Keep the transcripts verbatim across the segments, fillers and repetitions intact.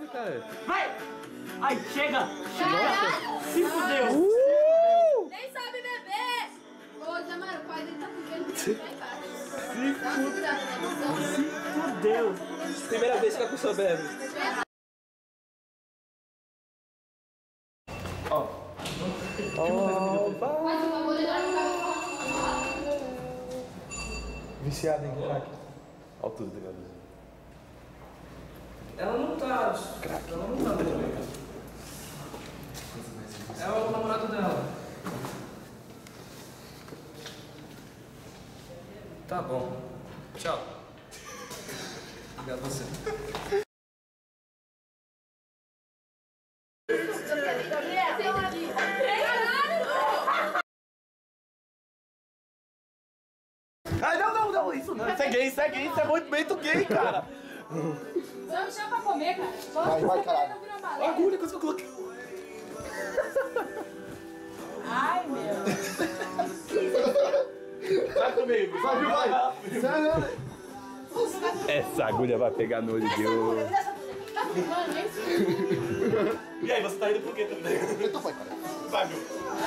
cara. Vai! Ai, chega! Chega! Se fudeu! Uh! Nem sabe beber! Ô, Zé Mário, o pai dele tá pedindo pra ir lá embaixo. Se fudeu! Primeira vez que a pessoa bebe. Ó. Oh, Mas o bagulho lá no carro. viciada em crack. Olha tudo da galera. Ela não tá. Crack. Ela não tá bebendo. É o namorado dela. Tá bom. Tchau. Obrigado a você. Ai, não, não, não, isso não. Isso é gay, isso é gay, isso é movimento gay, cara. Só me chama pra comer, cara. Vai, vai, caralho. Agulha, coisa que eu coloquei. Ai, meu. Vai comigo. Vai, viu, vai. Sério? Essa agulha vai pegar no olho de ouro. Tá filmando isso? E aí, você tá indo por quê também? Então vai, cara. Vai, meu.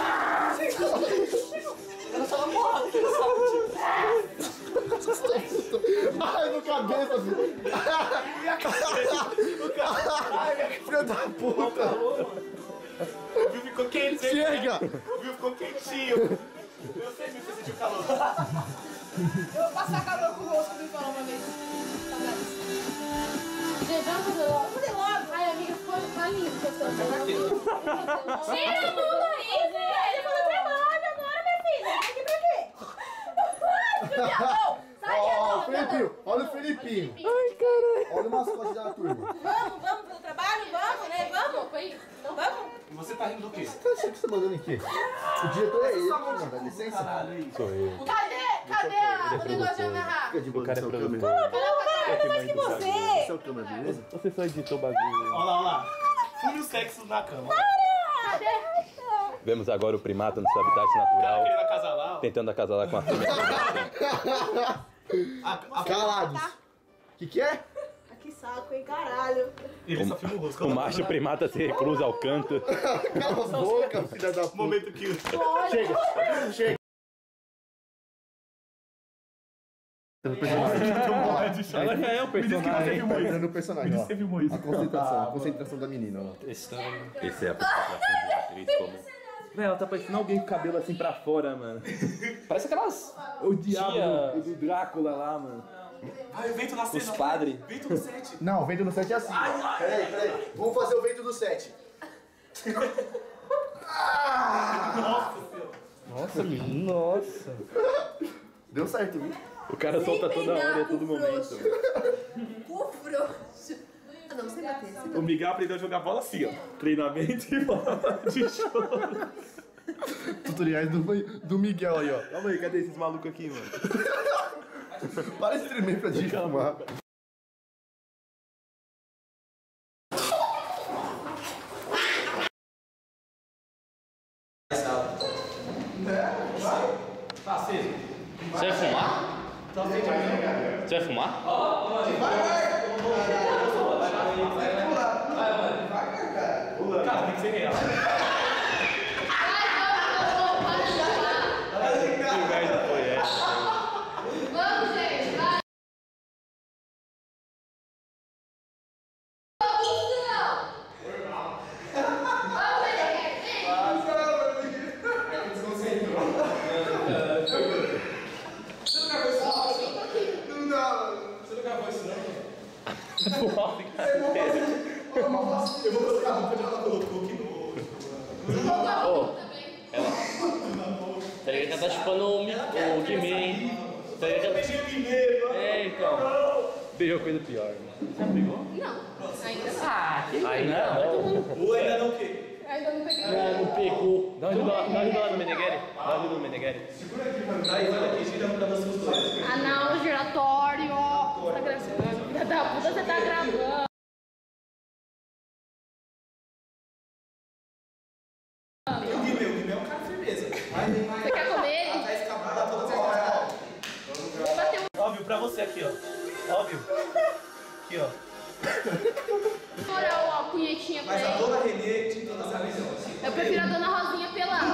Ai, no cabeça, filho. Minha cabeça. Ai, minha Filho da puta. O Viu ficou quente. Chega. O Viu ficou quentinho. Eu sei que você sentiu calor. Eu vou passar calor com o rosto que me falou uma vez. Gente, vamos fazer logo. Vamos fazer logo. Ai, amiga, ficou tá lindo. Tira a mão daí, velho. Ele falou trabalho agora, minha filha. Vem aqui pra quê? Sai a mão. Sai a Ó, mão. o Felipinho. Olha o Felipinho. Ai, caralho. Olha o mascote da turma. Vamos, vamos pelo trabalho? Vamos, né? Vamos? Então vamos? Você tá rindo do quê? Tá achando que você tá mandando em quê? O diretor é ele, mano. Dá licença. Sou eu. Cadê? Cadê a- o negócio de amarrar? Fica de boa. O cara é produtor. Cadê mais que você? Esse é o câmera, beleza? Você só editou o bagulho. Olha lá, olha lá. Fume o sexo na cama. Cadê? Vemos agora o primata no seu habitat natural, Querendo acasalar, ó. tentando acasalar com a fêmea. A, a, Calados. Que que é? Que saco, hein? Caralho. Ele só filma o rosto. O macho primata se recruza ao canto. Cala a boca, filha da puta. Momento que... Chega, chega. Ela já é o personagem. Tá entrando o personagem, ó. Você filmou isso. A concentração, a concentração da menina, ó. Esse é a concentração de atriz como... Véi, ela tá parecendo alguém com o cabelo assim pra fora, mano. Parece aquelas... O diabo Tia. do, do Drácula lá, mano. Ai, o vento na cena. Os padres. Vento no set. Não, o vento do set é assim. Peraí, peraí. Vamos fazer o vento do set. Nossa, menino, nossa. Deu certo, viu? O cara solta toda hora e a todo momento. Cu frouxo. Ah, não, você bater. Você O Miguel aprendeu a jogar bola assim, ó. Treinamento e bola de choro. Tutoriais do, do Miguel aí, ó. Calma aí, cadê esses malucos aqui, mano? Para de tremer pra gente filmar. Tá aceso. Você vai fumar? Você vai fumar? Cara, tem que ser real. Que merda foi essa? Vamos, gente, vai. Vamos, não. Vamos, gente. Você não gravou isso, não? Eu vou colocar a roupa Ela colocou aqui no... Ô, ela. Tá ligado que ela tá chupando o, Mi- o Guimê, hein? Tá ligado que ela... Beijinho primeiro. É, então. Beijou coisa pior, mano. Já pegou? Não, ainda não. Ah, que ainda não. Ou ainda não o quê? Ainda não peguei. Não, não pegou. Dá uma ajuda lá- dá uma ajuda lá no Menegheri. Dá uma ajuda no Menegheri. Aí, olha aqui, gira pra vocês os dois. Anal giratório. Tá gravando. Filha da puta, você tá gravando. E o Guimê? O Guimê é um cara firmeza. Você quer comer ele? Tá escapado toda certa. Vou bater um. Óbvio, pra você aqui, ó. Óbvio. Aqui, ó. Moral, ó. punhetinha pra Mas a ele. dona Renê tinha todas as visões. Eu prefiro a dona Rosinha pelada.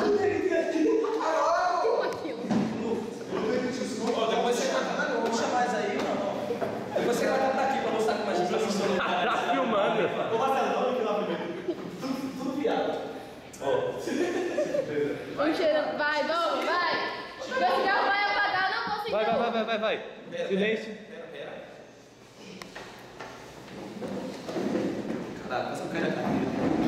Aquilo. Depois você corta, não vou chamar isso aí, não. Depois você corta pra aqui pra mostrar como a gente tá funcionando. Tá filmando. Ô, Marcelo, vamos aqui lá primeiro. Tudo, tudo viado. Vamos cheirando. Vai, Douglas, vai. Meu cigarro vai apagar, não consigo. Vai, vai, vai, vai, vai, vai. Silêncio. Caralho, quase que eu caí na carreira.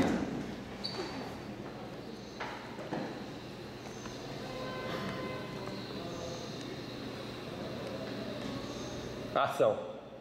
Ação.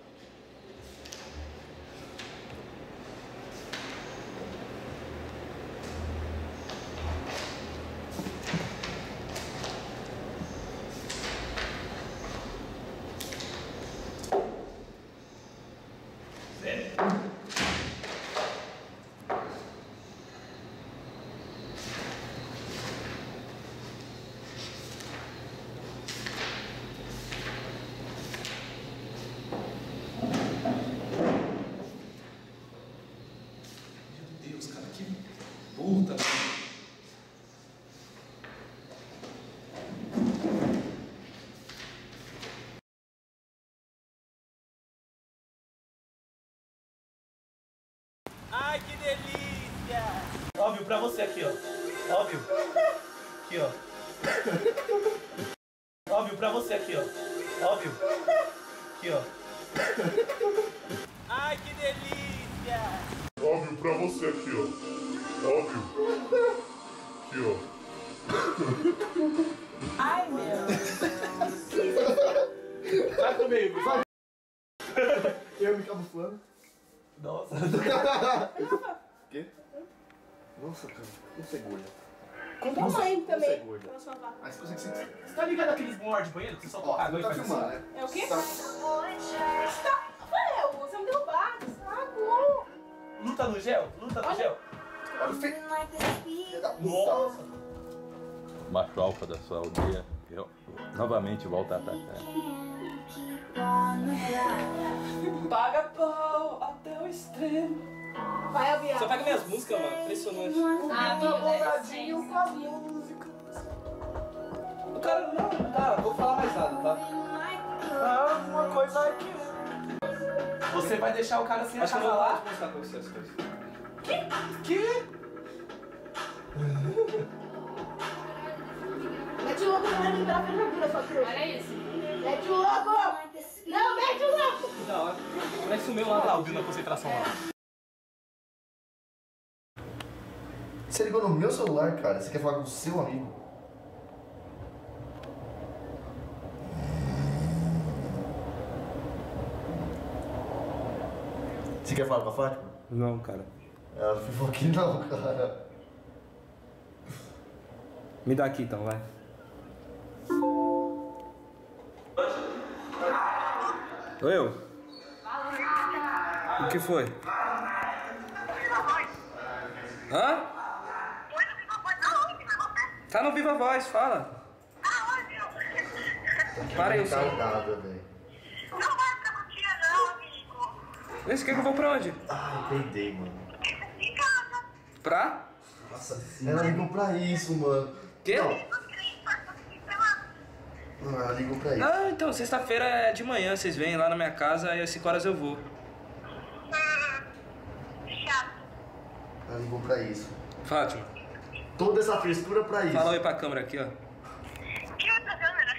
Deus, cara, que puta. Ai, que delícia! Óbvio pra você aqui, ó. Óbvio. Aqui, ó. Óbvio pra você aqui, ó. Óbvio. Aqui, ó. Ai, que delícia! Óbvio pra você aqui, ó. Óbvio. Aqui, ó. Ai, meu. Vai comigo. Vai. Eu me camuflando. Nossa. Quê? Nossa, cara, não sei gorda. Conta a mãe Não sei também. gorda. Pra sua avó. Mas você consegue ser. Você tá ligado aqueles morros de banheiro que você só Ó, toca a não noite tá e faz filmando, assim? né? É o quê? Tá. Rafael, você me derrubado, saco. Luta no gel? Luta no gel? Olha o filho. Filha da puta. Nossa. Macho alfa da sua aldeia, eu novamente volto a atacar. Paga pau até o extremo. Vai, Albiar. Você pega minhas músicas, mano. Impressionante. Ah, Tô amigo, boladinho com as músicas. O cara, não, tá, vou falar mais nada, tá? Ah, uma coisa aqui. Você vai deixar o cara sem Acho que eu vou acasalar? mostrar pra você as coisas. Que? Mete o louco pra mim pra ferradura, sua cruz. Olha isso. Mete o louco. Não, mete o louco. Que da hora. Parece o meu Olha lá. lá, o Bill na concentração lá. Você ligou no meu celular, cara. Você quer falar com o seu amigo? Você quer falar com a Fátima? Não, cara. Ela falou que não, cara. Me dá aqui então, vai. Oi, eu? O que foi? Hã? Tá no Viva Voz, fala. Para aí, o Não tá som. nada, velho. Não vai pra Cotia não, amigo. Esse quer que eu vou pra onde? Ai, peidei, mano. Em casa. Pra? Nossa, ela ligou pra isso, mano. Quê? Não, Você importa assim, sei lá. não, ela ligou pra isso. Ah, então, sexta-feira é de manhã, vocês vêm lá na minha casa e às cinco horas eu vou. Hum, chato. Ela ligou pra isso. Fátima, Toda essa frescura pra isso. fala oi pra câmera aqui, ó. Que outra câmera?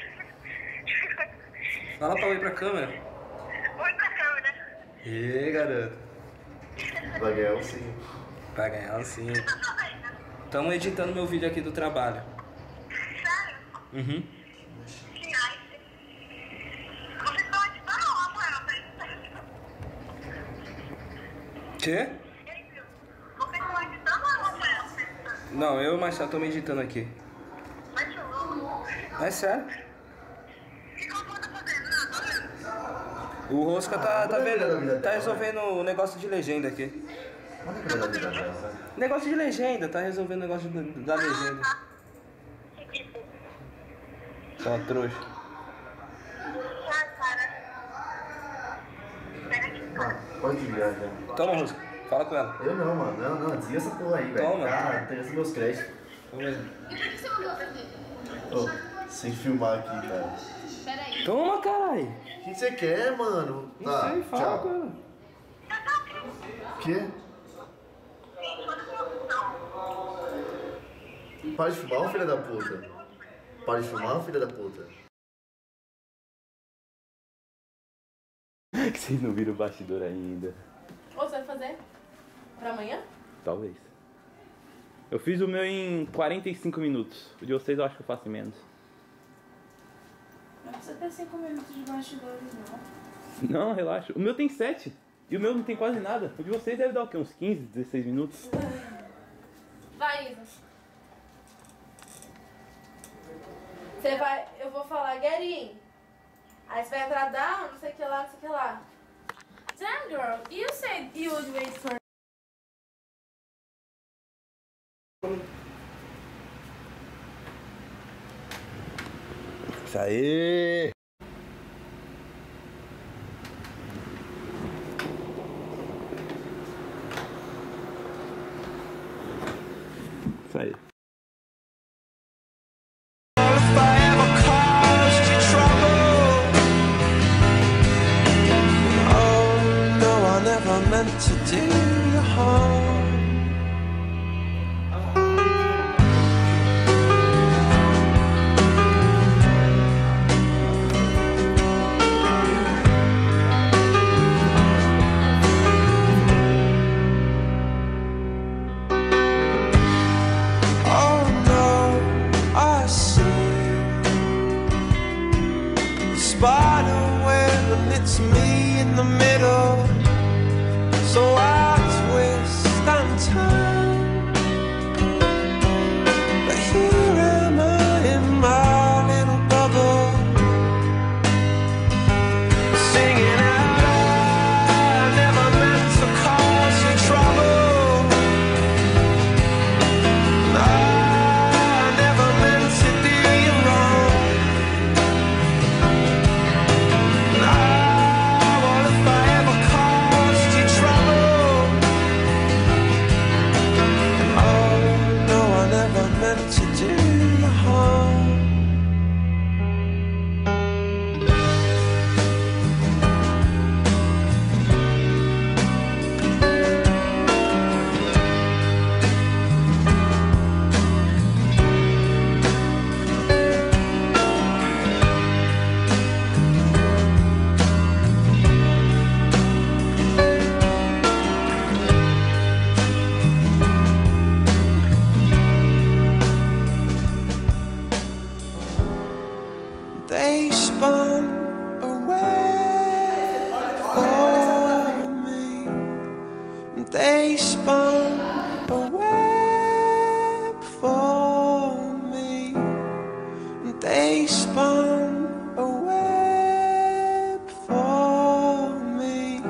Fala pra oi pra câmera. Oi pra câmera. Ê, garoto. Vai ganhar um sim. Vai ganhar sim. Tá fazendo? Tamo editando meu vídeo aqui do trabalho. Sério? Uhum. Que nice. Vocês estão editando ou Rafael? Quê? Vocês estão editando ou Rafael? Não, eu e o Marcelo estamos editando aqui. Vai te louco. É sério. O que eu vou tá fazendo? Não, tô vendo. O Rosca tá, tá vendo, tá resolvendo o negócio de legenda aqui. Olha a cara da vida dela. Negócio de legenda, tá resolvendo o negócio de- da legenda. Que tipo? Só trouxa. Ah, cara. Pega aqui. Ah, pode ligar já. Toma, Rosca. Fala com ela. Eu não, mano. Não, não. Desliga essa porra aí, velho. Toma. Ah, tem esses meus créditos. E por que você mandou pra mim? Ô, sem filmar aqui, cara. Pera aí. Toma, caralho. O que você quer, mano? Não Tá, sei, fala tchau. com ela. O quê? Para de filmar, filha da puta. Para de filmar, filha da puta. Que vocês não viram o bastidor ainda. Ou você vai fazer? Pra amanhã? Talvez. Eu fiz o meu em quarenta e cinco minutos. O de vocês eu acho que eu faço em menos. Não precisa ter cinco minutos de bastidores, não. Não, relaxa. O meu tem sete. E o meu não tem quase nada. O de vocês deve dar o quê? Uns quinze, dezesseis minutos? Vai, Isa. Você vai... Eu vou falar, Guerin. Aí você vai entrar down, não sei o que lá, não sei o que lá. Damn, girl. You said you would wait for... Isso aí! Isso aí. To do you harm. Oh no, I see the spider web and it's me in the middle. So I twist and turn, but here am I in my little bubble, singing out, I never meant to cause you trouble. I never meant to do you wrong. I, what if I ever caused you trouble? Oh no, I never meant to do you harm. They spun a web for me. They spun a web for me. They spun a web for me.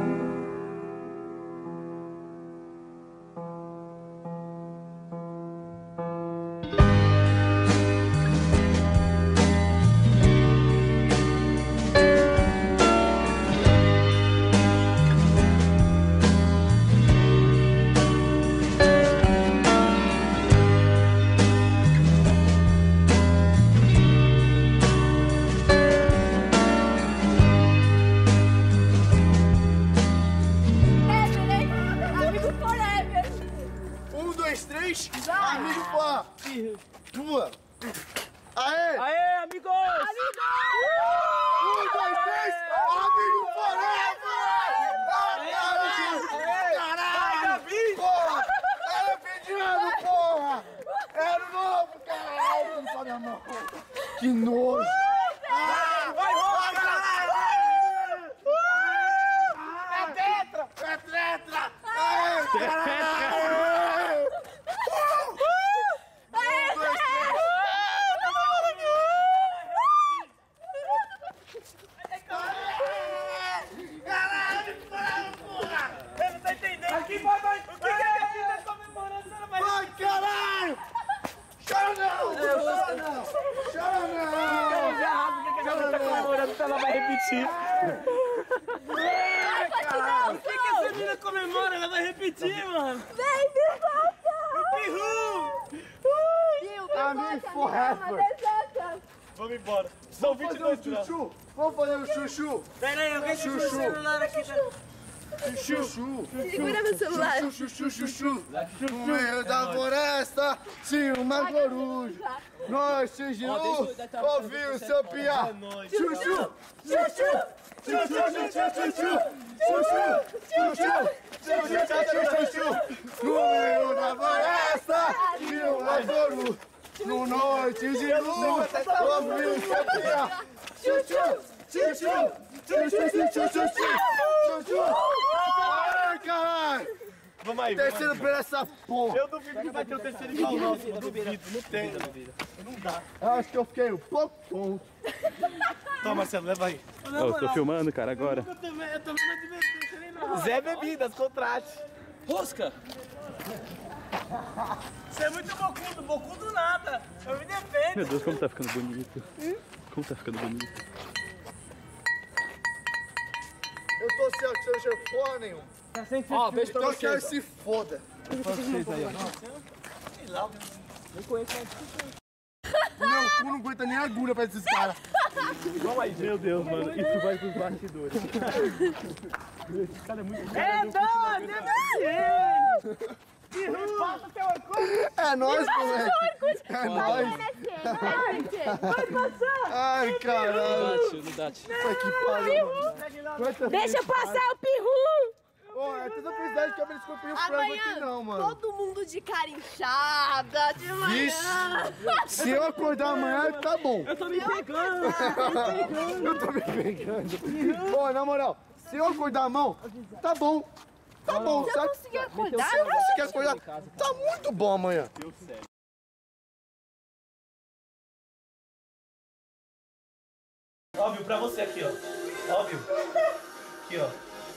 Amigo forever. Um, dois, três. Amigo pá. Tua. Aê. Aê, amigos! Um, dois, três. Amigo forever. Caralho. Porra. Era pedindo, porra. Era novo, caralho. Não sabe a mão. Que nojo. Vai, vai, caralho. É tetra. É tetra. Aê, caralho. Aqui, vai, vai. O que que a vida tá comemorando? Você não vai... Vai, caralho. Chora não. Chora não. Chora não. Já rápido o que a gente tá comemorando, ela vai repetir. Ai, caralho. O que que essa menina comemora, ela vai repetir, mano. Vem, Pipoca! Piru! Amigo forever. Vamos embora. São Vamos vinte e fazer dois o graus. chuchu? Vamos fazer o chuchu? Pera aí, alguém segura o celular aqui. Chuchu. Segura meu celular. Chuchu, chuchu, chuchu. No meio da floresta tinha uma coruja. Nós tingimos, ouviu o seu piá. Chuchu, chuchu, chuchu, chuchu, chuchu. Chuchu, chuchu, chuchu, chuchu. No meio da floresta tinha uma coruja. No noite de lua, ouviu o seu piá. Chuchu, chuchu, chuchu, chuchu, chuchu, chuchu. Ai, caralho. Vamos aí. Terceiro pra essa porra. Eu duvido que vai ter o terceiro igual o nosso. Eu duvido, não tem. Não dá. Eu acho que eu fiquei um pouco tonto. Toma, Marcelo, leva aí. Eu tô filmando, cara, agora. Eu também, eu também não diverti, nem nada. Zé Bebidas, contrate. Rosca. Você é muito bocudo, bocudo nada. Eu me defendo. Meu Deus, como tá ficando bonito. Como tá ficando bonito. Eu tô sem que você não chega porra nenhuma. Tá sem fio. Ó, beijo pra Então eu quero vocês. se foda. Meu cu não aguenta nem agulha pra esses caras. Vamos aí, meu Deus, mano. Isso vai pros bastidores. Esse cara é muito. É doido, é você. Passa teu orgulho. É nóis, moleque. É nóis. Vai passar! Ai, caralho. Não dá, tio. Isso aqui parou. Deixa eu passar o Piru! Ô, é toda felicidade que eu me desculpe o frango aqui Amanhã, não, mano. todo mundo de cara inchada, de manhã. Se eu acordar amanhã, tá bom. Eu tô me pegando. Eu tô me pegando. Pô, na moral, se eu acordar a mão, tá bom. Tá bom, Você sabe? conseguiu acordar? Se eu conseguir acordar, tá muito bom amanhã. Óbvio, pra você aqui, ó. Óbvio. Aqui, ó.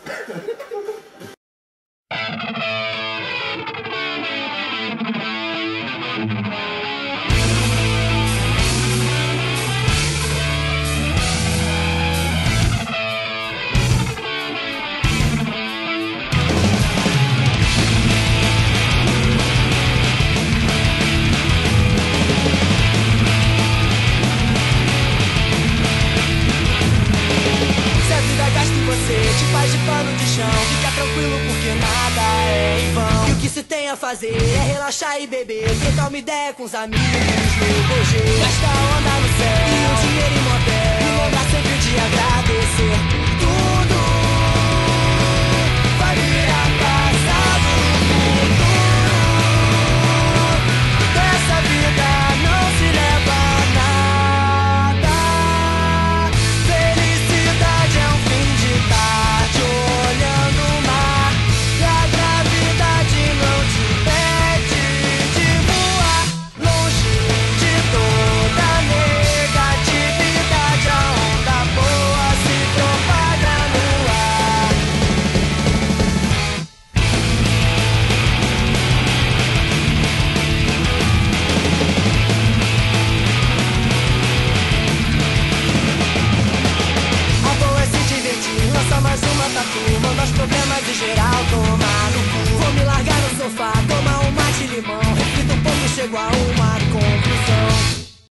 Se a vida gasta em você, te faz de pano de chão, fica tranquilo porque nada é em vão. E o que se tem a fazer é relaxar e beber, trocar uma ideia com os amigos no G G. Gasta onda no céu e o dinheiro em motel, e lembrar sempre de agradar.